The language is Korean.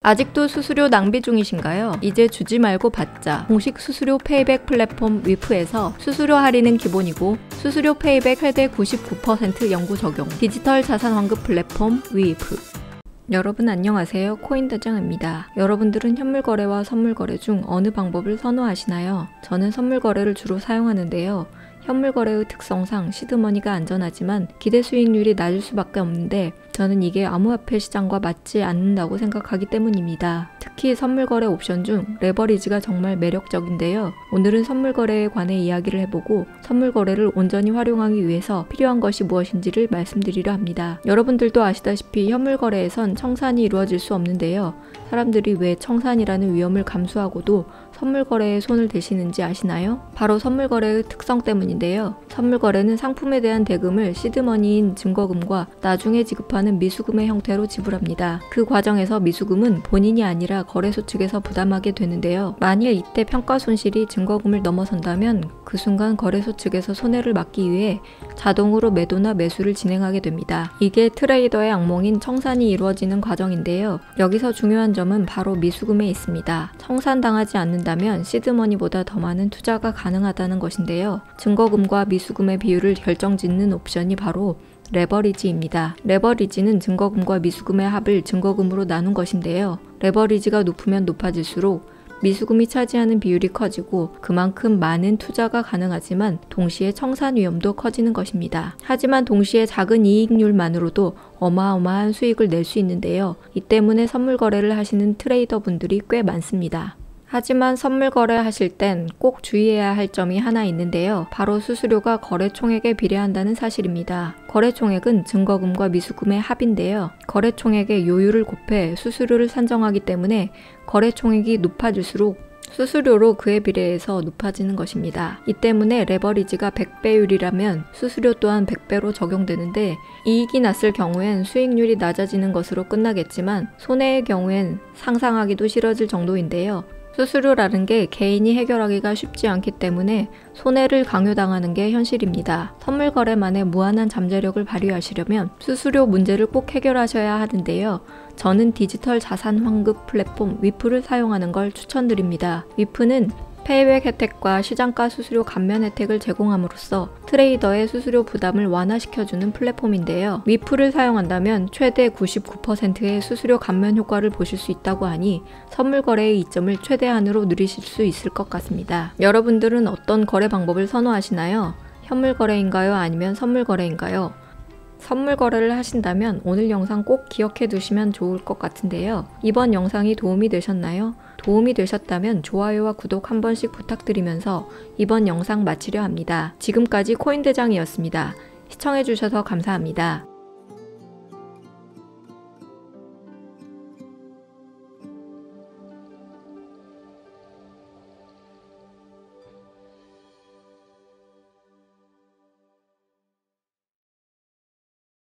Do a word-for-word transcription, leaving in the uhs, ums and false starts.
아직도 수수료 낭비 중이신가요? 이제 주지 말고 받자. 공식 수수료 페이백 플랫폼 위프에서 수수료 할인은 기본이고 수수료 페이백 최대 구십구 퍼센트 영구 적용. 디지털 자산 환급 플랫폼 위프. 여러분 안녕하세요. 코인대장입니다. 여러분들은 현물 거래와 선물 거래 중 어느 방법을 선호하시나요? 저는 선물 거래를 주로 사용하는데요. 현물 거래의 특성상 시드머니가 안전하지만 기대 수익률이 낮을 수밖에 없는데 저는 이게 암호화폐 시장과 맞지 않는다고 생각하기 때문입니다. 특히 선물 거래 옵션 중 레버리지가 정말 매력적인데요. 오늘은 선물 거래에 관해 이야기를 해보고 선물 거래를 온전히 활용하기 위해서 필요한 것이 무엇인지를 말씀드리려 합니다. 여러분들도 아시다시피 현물 거래에선 청산이 이루어질 수 없는데요. 사람들이 왜 청산이라는 위험을 감수하고도 선물 거래에 손을 대시는지 아시나요? 바로 선물 거래의 특성 때문인데요. 선물 거래는 상품에 대한 대금을 시드머니인 증거금과 나중에 지급하는 미수금의 형태로 지불합니다. 그 과정에서 미수금은 본인이 아니라 거래소 측에서 부담하게 되는데요. 만일 이때 평가 손실이 증거금을 넘어선다면 그 순간 거래소 측에서 손해를 막기 위해 자동으로 매도나 매수를 진행하게 됩니다. 이게 트레이더의 악몽인 청산이 이루어지는 과정인데요. 여기서 중요한 점은 바로 미수금에 있습니다. 청산당하지 않는다면 시드머니보다 더 많은 투자가 가능하다는 것인데요. 증거금과 미수금의 비율을 결정짓는 옵션이 바로 레버리지입니다. 레버리지는 증거금과 미수금의 합을 증거금으로 나눈 것인데요. 레버리지가 높으면 높아질수록 미수금이 차지하는 비율이 커지고 그만큼 많은 투자가 가능하지만 동시에 청산 위험도 커지는 것입니다. 하지만 동시에 작은 이익률만으로도 어마어마한 수익을 낼 수 있는데요. 이 때문에 선물 거래를 하시는 트레이더 분들이 꽤 많습니다. 하지만 선물 거래하실 땐 꼭 주의해야 할 점이 하나 있는데요. 바로 수수료가 거래총액에 비례한다는 사실입니다. 거래총액은 증거금과 미수금의 합인데요. 거래총액의 요율을 곱해 수수료를 산정하기 때문에 거래총액이 높아질수록 수수료로 그에 비례해서 높아지는 것입니다. 이 때문에 레버리지가 백 배율이라면 수수료 또한 백 배로 적용되는데 이익이 났을 경우엔 수익률이 낮아지는 것으로 끝나겠지만 손해의 경우엔 상상하기도 싫어질 정도인데요. 수수료라는 게 개인이 해결하기가 쉽지 않기 때문에 손해를 강요당하는 게 현실입니다. 선물 거래만의 무한한 잠재력을 발휘하시려면 수수료 문제를 꼭 해결하셔야 하는데요. 저는 디지털 자산 환급 플랫폼 위프를 사용하는 걸 추천드립니다. 위프는 페이백 혜택과 시장가 수수료 감면 혜택을 제공함으로써 트레이더의 수수료 부담을 완화시켜주는 플랫폼인데요. 위프를 사용한다면 최대 구십구 퍼센트의 수수료 감면 효과를 보실 수 있다고 하니 선물 거래의 이점을 최대한으로 누리실 수 있을 것 같습니다. 여러분들은 어떤 거래 방법을 선호하시나요? 현물 거래인가요? 아니면 선물 거래인가요? 선물 거래를 하신다면 오늘 영상 꼭 기억해 두시면 좋을 것 같은데요. 이번 영상이 도움이 되셨나요? 도움이 되셨다면 좋아요와 구독 한 번씩 부탁드리면서 이번 영상 마치려 합니다. 지금까지 코인대장이었습니다. 시청해 주셔서 감사합니다.